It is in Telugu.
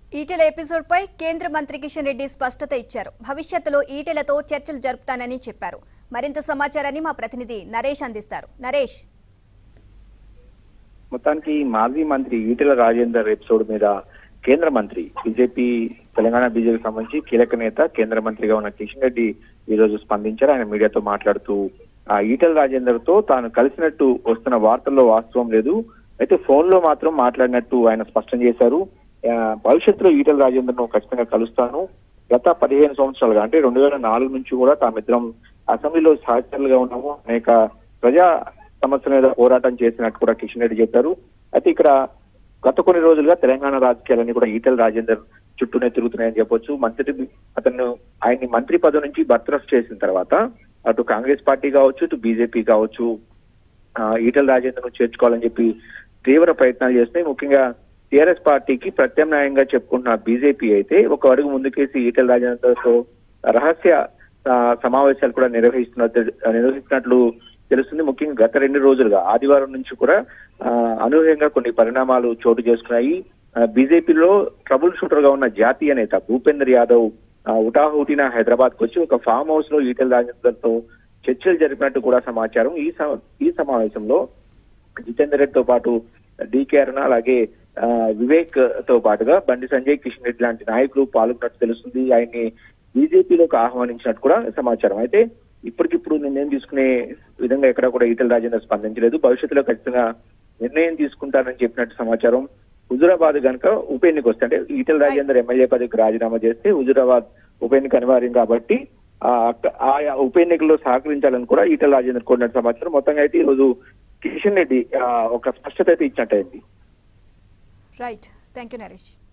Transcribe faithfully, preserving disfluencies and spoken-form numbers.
ఈటెల ఎపిసోడ్ పై కేంద్ర మంత్రి కిషన్ రెడ్డి స్పష్టత ఇచ్చారు. భవిష్యత్తులో ఈటెలతో చర్చలు జరుపుతానని చెప్పారు. మరింత సమాచారాన్ని మా ప్రతినిధి నరేష్ అందిస్తారు. నరేష్, మొత్తానికి మాజీ మంత్రి ఈటెల రాజేందర్ ఎపిసోడ్ మీద కేంద్ర మంత్రి బీజేపీ తెలంగాణ బీజేపీ సంబంధించి కీలక నేత కేంద్ర మంత్రిగా ఉన్న కిషన్ రెడ్డి ఈ రోజు స్పందించారు. ఆయన మీడియాతో మాట్లాడుతూ ఆ ఈటెల రాజేందర్ తో తాను కలిసినట్టు వస్తున్న వార్తల్లో వాస్తవం లేదు, అయితే ఫోన్ లో మాత్రం మాట్లాడినట్టు ఆయన స్పష్టం చేశారు. భవిష్యత్తులో ఈటెల రాజేందర్ ను ఖచ్చితంగా కలుస్తాను. గత పదిహేను సంవత్సరాలుగా అంటే రెండు వేల నాలుగు నుంచి కూడా తామిద్దరం అసెంబ్లీలో సహచరులుగా ఉన్నాము, అనేక ప్రజా సమస్యల మీద పోరాటం చేసినట్టు కూడా కిషన్ రెడ్డి చెప్పారు. అయితే ఇక్కడ గత కొన్ని రోజులుగా తెలంగాణ రాజకీయాలన్నీ కూడా ఈటెల రాజేందర్ చుట్టూనే తిరుగుతున్నాయని చెప్పొచ్చు. మంత్రి అతను ఆయన్ని మంత్రి పదవి నుంచి బర్తరఫ్ చేసిన తర్వాత అటు కాంగ్రెస్ పార్టీ కావచ్చు, ఇటు బీజేపీ కావచ్చు, ఈటెల రాజేందర్ ను చేర్చుకోవాలని చెప్పి తీవ్ర ప్రయత్నాలు చేస్తున్నాయి. ముఖ్యంగా టీఆర్ఎస్ పార్టీకి ప్రత్యామ్నాయంగా చెప్పుకుంటున్న బీజేపీ అయితే ఒక అడుగు ముందుకేసి ఈటెల రాజేందర్ తో రహస్య సమావేశాలు కూడా నిర్వహిస్తున్నట్టు నిర్వహిస్తున్నట్లు తెలుస్తుంది. ముఖ్యంగా గత రెండు రోజులుగా ఆదివారం నుంచి కూడా అనూహ్యంగా కొన్ని పరిణామాలు చోటు చేసుకున్నాయి. బీజేపీలో ట్రబుల్ షూటర్ గా ఉన్న జాతీయ నేత భూపేందర్ యాదవ్ ఉటాహుటిన హైదరాబాద్ కు వచ్చి ఒక ఫామ్ హౌస్ లో ఈటెల రాజేందర్ తో చర్చలు జరిపినట్టు కూడా సమాచారం. ఈ ఈ సమావేశంలో జితేందర్ రెడ్డితో పాటు డికే అరుణ అలాగే వివేక్ తో పాటుగా బండి సంజయ్, కిషన్ రెడ్డి లాంటి నాయకులు పాల్గొన్నట్టు తెలుస్తుంది. ఆయన్ని బీజేపీలోకి ఆహ్వానించినట్టు కూడా సమాచారం. అయితే ఇప్పటికిప్పుడు నిర్ణయం తీసుకునే విధంగా ఎక్కడ కూడా ఈటెల రాజేందర్ స్పందించలేదు. భవిష్యత్తులో ఖచ్చితంగా నిర్ణయం తీసుకుంటారని చెప్పినట్టు సమాచారం. హుజురాబాద్ కనుక ఉప ఎన్నిక వస్తే అంటే ఈటెల రాజేందర్ ఎమ్మెల్యే పదవికి రాజీనామా చేస్తే హుజురాబాద్ ఉప ఎన్నిక అనివార్యం కాబట్టి ఆ ఉప ఎన్నికల్లో సహకరించాలని కూడా ఈటెల రాజేందర్ కోరినట్టు సమాచారం. మొత్తంగా అయితే ఈ రోజు కిషన్ రెడ్డి ఒక స్పష్టత అయితే ఇచ్చినట్టయింది. Right, thank you Naresh.